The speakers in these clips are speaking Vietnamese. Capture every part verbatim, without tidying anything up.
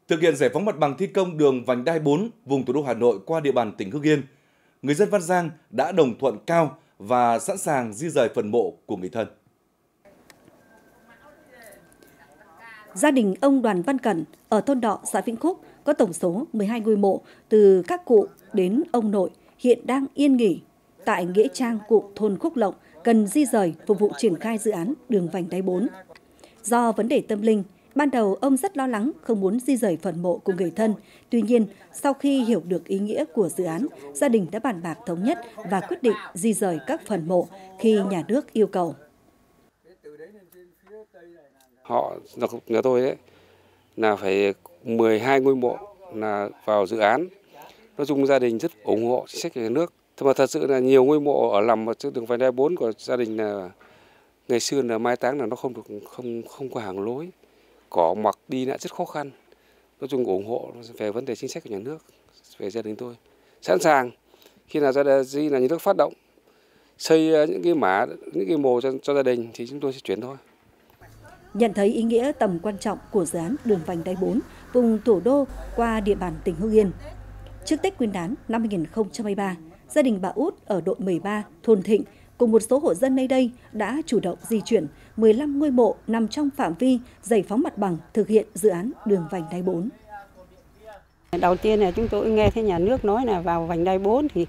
Thực hiện giải phóng mặt bằng thi công đường vành đai bốn vùng thủ đô Hà Nội qua địa bàn tỉnh Hưng Yên, người dân Văn Giang đã đồng thuận cao và sẵn sàng di rời phần mộ của người thân. Gia đình ông Đoàn Văn Cẩn ở thôn Đọ, xã Vĩnh Khúc có tổng số mười hai ngôi mộ từ các cụ đến ông nội hiện đang yên nghỉ tại nghĩa trang cụ thôn Khúc Lộng, cần di rời phục vụ triển khai dự án đường vành đai bốn. Do vấn đề tâm linh, ban đầu ông rất lo lắng không muốn di rời phần mộ của người thân. Tuy nhiên, sau khi hiểu được ý nghĩa của dự án, gia đình đã bàn bạc thống nhất và quyết định di rời các phần mộ khi nhà nước yêu cầu. Họ nhà tôi đấy là phải mười hai ngôi mộ là vào dự án. Nói chung gia đình rất ủng hộ chính sách của nhà nước. Thế mà thật sự là nhiều ngôi mộ ở nằm ở trên đường vành đai bốn của gia đình là ngày xưa là mai táng là nó không được không không có hàng lối, cỏ mọc đi lại rất khó khăn. Nói chung ủng hộ về vấn đề chính sách của nhà nước về gia đình tôi. Sẵn sàng khi nào gia đình là nhà nước phát động xây những cái mả, những cái mồ cho, cho gia đình thì chúng tôi sẽ chuyển thôi. Nhận thấy ý nghĩa tầm quan trọng của dự án đường vành đai bốn vùng thủ đô qua địa bàn tỉnh Hưng Yên. Trước Tết Nguyên đán năm hai nghìn không trăm hai mươi ba, gia đình bà Út ở đội mười ba, thôn Thịnh cùng một số hộ dân nơi đây đã chủ động di chuyển mười lăm ngôi mộ nằm trong phạm vi giải phóng mặt bằng thực hiện dự án đường vành đai bốn. Đầu tiên là chúng tôi nghe thấy nhà nước nói là vào vành đai bốn thì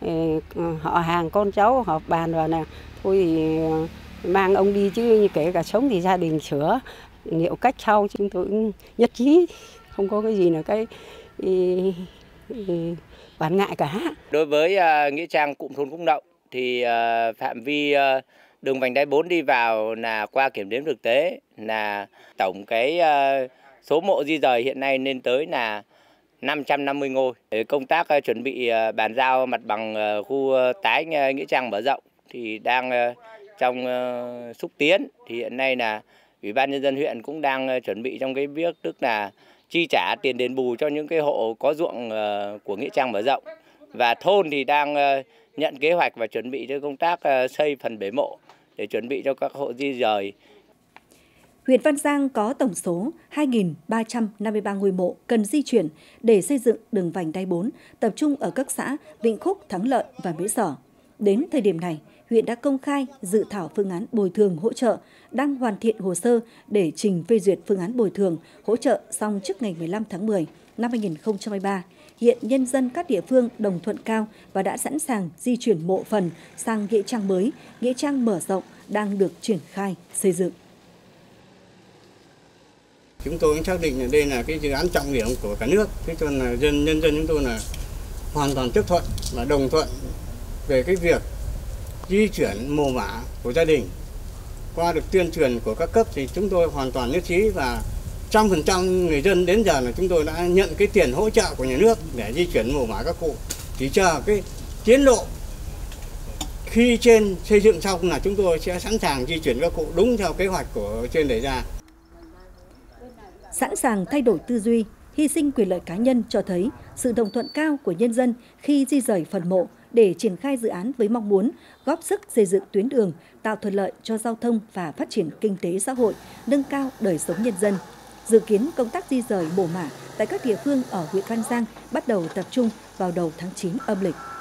họ hàng con cháu họp bàn vào là thôi thì mang ông đi chứ kể cả sống thì gia đình sửa liệu cách sau, chúng tôi nhất trí, không có cái gì là cái ý, ý, bản ngại cả. Đối với uh, nghĩa trang cụm thôn Khúc Lộng thì uh, phạm vi uh, đường vành đai bốn đi vào là qua kiểm đếm thực tế là tổng cái uh, số mộ di rời hiện nay lên tới là năm trăm năm mươi ngôi. Công tác uh, chuẩn bị uh, bàn giao mặt bằng uh, khu uh, tái uh, nghĩa trang mở rộng thì đang uh, trong uh, xúc tiến, thì hiện nay là Ủy ban Nhân dân huyện cũng đang uh, chuẩn bị trong cái việc tức là chi trả tiền đền bù cho những cái hộ có ruộng uh, của nghĩa trang mở rộng, và thôn thì đang uh, nhận kế hoạch và chuẩn bị cho công tác uh, xây phần bể mộ để chuẩn bị cho các hộ di rời. Huyện Văn Giang có tổng số hai nghìn ba trăm năm mươi ba ngôi mộ cần di chuyển để xây dựng đường vành đai bốn, tập trung ở các xã Vĩnh Khúc, Thắng Lợi và Mỹ Sở. Đến thời điểm này, huyện đã công khai dự thảo phương án bồi thường hỗ trợ, đang hoàn thiện hồ sơ để trình phê duyệt phương án bồi thường hỗ trợ xong trước ngày mười lăm tháng mười năm hai nghìn không trăm hai mươi ba. Hiện nhân dân các địa phương đồng thuận cao và đã sẵn sàng di chuyển mộ phần sang nghĩa trang mới, nghĩa trang mở rộng đang được triển khai xây dựng. Chúng tôi cũng xác định là đây là cái dự án trọng điểm của cả nước, thế cho nên là dân nhân dân chúng tôi là hoàn toàn chấp thuận và đồng thuận về cái việc di chuyển mồ mả của gia đình. Qua được tuyên truyền của các cấp thì chúng tôi hoàn toàn nhất trí và trăm phần trăm người dân đến giờ là chúng tôi đã nhận cái tiền hỗ trợ của nhà nước để di chuyển mồ mả các cụ. Chỉ chờ cái tiến độ khi trên xây dựng xong là chúng tôi sẽ sẵn sàng di chuyển các cụ đúng theo kế hoạch của trên đề ra. Sẵn sàng thay đổi tư duy, hy sinh quyền lợi cá nhân cho thấy sự đồng thuận cao của nhân dân khi di rời phần mộ để triển khai dự án với mong muốn góp sức xây dựng tuyến đường, tạo thuận lợi cho giao thông và phát triển kinh tế xã hội, nâng cao đời sống nhân dân. Dự kiến công tác di rời mồ mả tại các địa phương ở huyện Văn Giang bắt đầu tập trung vào đầu tháng chín âm lịch.